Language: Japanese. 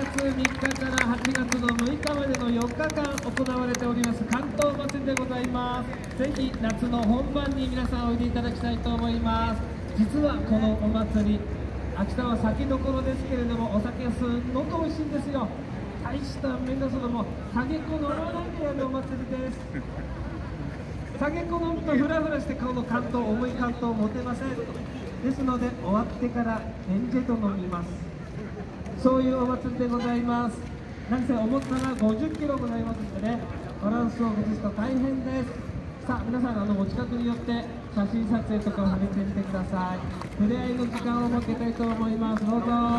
月3日から8月の6日までの4日間行われております関東祭りでございます。ぜひ夏の本番に皆さんおいでいただきたいと思います。実はこのお祭り、秋田は酒どころですけれども、お酒すんごく美味しいんですよ。大した麺だそども酒っこ飲まないでやるお祭りです。酒っこ飲むとフラフラしてこの関東、重い関東持てません。ですので終わってからエンジェと飲みます。そういうお祭りでございます。何せ重さが50キロございますのでね、バランスを崩すと大変です。さあ皆さんお近くに寄って写真撮影とかをされてみてください。触れ合いの時間を設けたいと思います。どうぞ。